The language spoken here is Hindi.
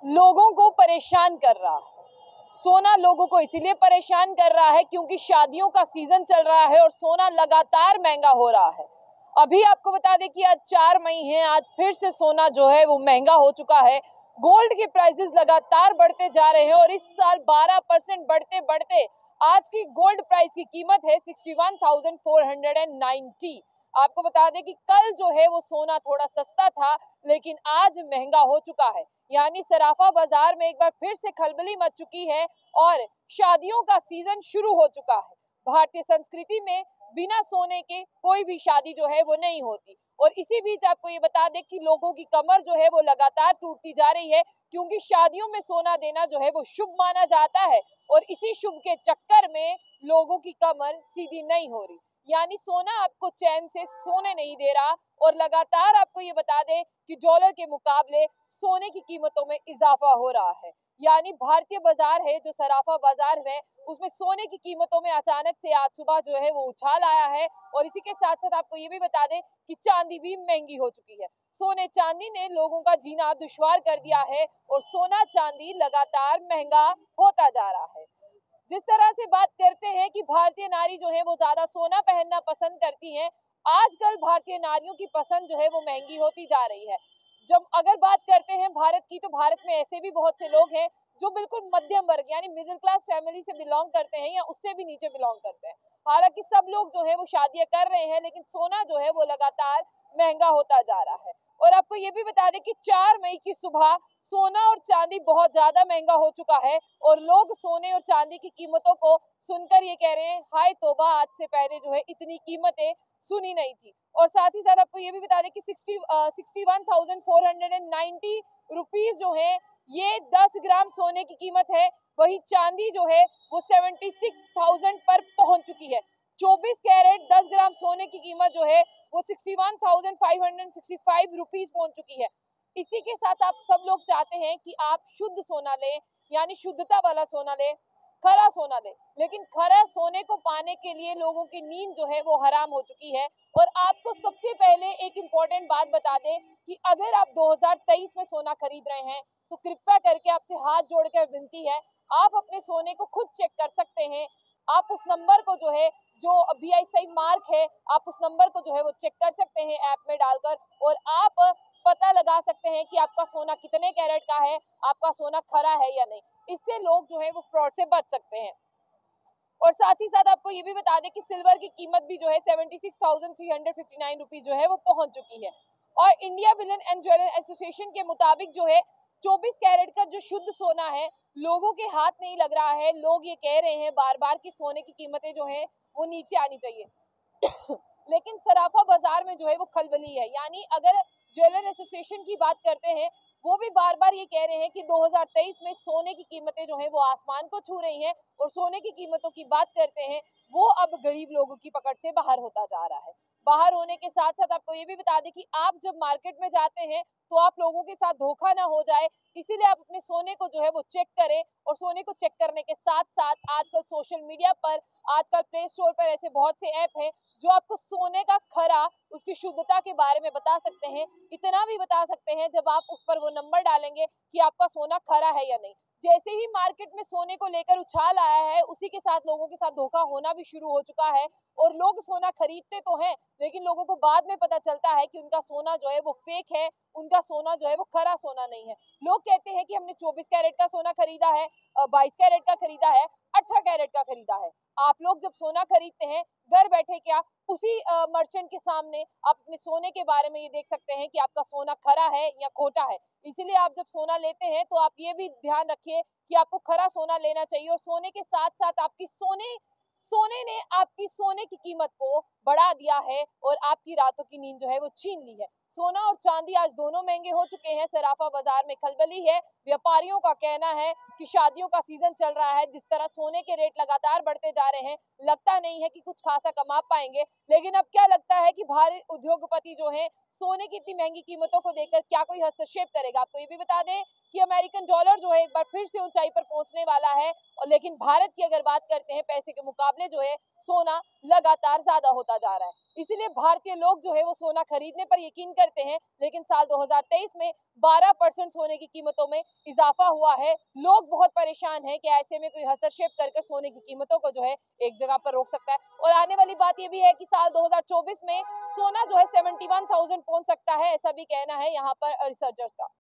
लोगों को परेशान कर रहा है। सोना लोगों को इसीलिए परेशान कर रहा है क्योंकि शादियों का सीजन चल रहा है और सोना लगातार महंगा हो रहा है। अभी आपको बता दें कि आज 4 मई है, आज फिर से सोना जो है वो महंगा हो चुका है। गोल्ड के प्राइसेस लगातार बढ़ते जा रहे हैं और इस साल 12% बढ़ते बढ़ते आज की गोल्ड प्राइस की कीमत है 61,490। आपको बता दें कि कल जो है वो सोना थोड़ा सस्ता था, लेकिन आज महंगा हो चुका है। यानी सराफा बाजार में एक बार फिर से खलबली मच चुकी है और शादियों का सीजन शुरू हो चुका है। भारतीय संस्कृति में बिना सोने के कोई भी शादी जो है वो नहीं होती। और इसी बीच आपको ये बता दें कि लोगों की कमर जो है वो लगातार टूटती जा रही है क्योंकि शादियों में सोना देना जो है वो शुभ माना जाता है और इसी शुभ के चक्कर में लोगों की कमर सीधी नहीं हो रही। यानी सोना आपको चैन से सोने नहीं दे रहा और लगातार आपको ये बता दें कि डॉलर के मुकाबले सोने की कीमतों में इजाफा हो रहा है। यानी भारतीय बाजार है जो सराफा बाजार है, उसमें सोने की कीमतों में अचानक से आज सुबह जो है वो उछाल आया है। और इसी के साथ साथ आपको ये भी बता दें कि चांदी भी महंगी हो चुकी है। सोने चांदी ने लोगों का जीना दुश्वार कर दिया है और सोना चांदी लगातार महंगा होता जा रहा है। जिस तरह से बात करते हैं कि भारतीय नारी जो है वो ज्यादा सोना पहनना पसंद करती हैं, आजकल भारतीय नारियों की पसंद जो है वो महंगी होती जा रही है। जब अगर बात करते हैं भारत की, तो भारत में ऐसे भी बहुत से लोग हैं जो बिल्कुल मध्यम वर्ग यानी मिडिल क्लास फैमिली से बिलोंग करते हैं या उससे भी नीचे बिलोंग करते हैं। हालांकि सब लोग जो है वो शादियां कर रहे हैं, लेकिन सोना जो है वो लगातार महंगा होता जा रहा है। और आपको ये भी बता दें कि 4 मई की सुबह सोना और चांदी बहुत ज्यादा महंगा हो चुका है और लोग सोने और चांदी की कीमतों को सुनकर ये कह रहे हैं, हाय तौबा, आज से पहले जो है इतनी कीमतें सुनी नहीं थी। और साथ ही साथ आपको ये भी बता दें कि 61,490 रुपीज जो है ये 10 ग्राम सोने की कीमत है। वही चांदी जो है वो 76,000 पर पहुंच चुकी है। 24 कैरेट 10 ग्राम सोने की कीमत जो है वो 61,565 रुपीज पहुंच चुकी है। इसी के साथ आप सब लोग चाहते हैं कि आप शुद्ध सोना लें, यानी शुद्धता वाला सोना लें, खरा सोना लें, लेकिन खरा सोने को पाने के लिए लोगों की नींद जो है वो हराम हो चुकी है। और आपको सबसे पहले एक इम्पोर्टेंट बात बता दें कि अगर आप 2023 में सोना खरीद रहे हैं तो कृपया करके आपसे हाथ जोड़कर विनती है, आप अपने सोने को खुद चेक कर सकते हैं। आप उस नंबर को जो है, जो BISI मार्क है, आप उस नंबर को जो है वो चेक कर सकते हैं ऐप में डालकर, और आप पता लगा सकते हैं कि आपका सोना कितने कैरेट का है, आपका सोना खरा है या नहीं। इससे लोग जो है वो फ्रॉड से बच सकते हैं। और साथ ही साथ आपको ये भी बता दें कि सिल्वर की कीमत भी जो है 76,359 रुपीज जो है वो पहुंच चुकी है। और India bullion and jeweller association के मुताबिक जो है 24 कैरेट का जो शुद्ध सोना है लोगों के हाथ नहीं लग रहा है। लोग ये कह रहे हैं बार बार कि सोने की कीमतें जो है वो नीचे आनी चाहिए लेकिन सराफा बाजार में जो है वो खलबली है। यानी अगर ज्वेलर एसोसिएशन की बात करते हैं, वो भी बार बार ये कह रहे हैं कि 2023 में सोने की कीमतें जो है वो आसमान को छू रही हैं और सोने की कीमतों की बात करते हैं वो अब गरीब लोगों की पकड़ से बाहर होता जा रहा है। बाहर होने के साथ साथ आपको ये भी बता दें कि आप जब मार्केट में जाते हैं तो आप लोगों के साथ धोखा ना हो जाए, इसीलिए आप अपने सोने को जो है वो चेक करें। और सोने को चेक करने के साथ साथ आजकल सोशल मीडिया पर, आजकल प्ले स्टोर पर ऐसे बहुत से ऐप हैं जो आपको सोने का खरा, उसकी शुद्धता के बारे में बता सकते हैं। इतना भी बता सकते हैं जब आप उस पर वो नंबर डालेंगे कि आपका सोना खरा है या नहीं। जैसे ही मार्केट में सोने को लेकर उछाल आया है, उसी के साथ लोगों के साथ धोखा होना भी शुरू हो चुका है। और लोग सोना खरीदते तो हैं, लेकिन लोगों को बाद में पता चलता है कि उनका सोना जो है वो फेक है, उनका सोना जो है वो खरा सोना नहीं है। लोग कहते हैं कि हमने 24 कैरेट का सोना खरीदा है, 22 कैरेट का खरीदा है, 18 कैरेट का खरीदा है। आप लोग जब सोना खरीदते हैं घर बैठे, क्या उसी मर्चेंट के सामने आप अपने सोने के बारे में ये देख सकते हैं कि आपका सोना खरा है या खोटा है। इसीलिए आप जब सोना लेते हैं तो आप ये भी ध्यान रखिए कि आपको खरा सोना लेना चाहिए। और सोने के साथ साथ आपकी सोने ने आपकी सोने की कीमत को बढ़ा दिया है और आपकी रातों की नींद जो है वो छीन ली है। सोना और चांदी आज दोनों महंगे हो चुके हैं। सराफा बाजार में खलबली है। व्यापारियों का कहना है कि शादियों का सीजन चल रहा है, जिस तरह सोने के रेट लगातार बढ़ते जा रहे हैं, लगता नहीं है कि कुछ खासा कमा पाएंगे। लेकिन अब क्या लगता है कि भारी उद्योगपति जो हैं सोने की इतनी महंगी कीमतों को देखकर क्या कोई हस्तक्षेप करेगा। आपको ये भी बता दें कि अमेरिकन डॉलर जो है एक बार फिर से ऊंचाई पर पहुंचने वाला है। और लेकिन भारत की अगर बात करते हैं, पैसे के मुकाबले जो है सोना लगातार ज्यादा होता जा रहा है। इसीलिए भारतीय लोग जो है वो सोना खरीदने पर यकीन करते हैं, लेकिन साल 2023 में 12% सोने की कीमतों में इजाफा हुआ है। लोग बहुत परेशान हैं कि ऐसे में कोई हस्तक्षेप कर सोने की कीमतों को जो है एक जगह पर रोक सकता है। और आने वाली बात ये भी है कि साल 2024 में सोना जो है 71,000 पहुंच सकता है, ऐसा भी कहना है यहाँ पर रिसर्चर्स का।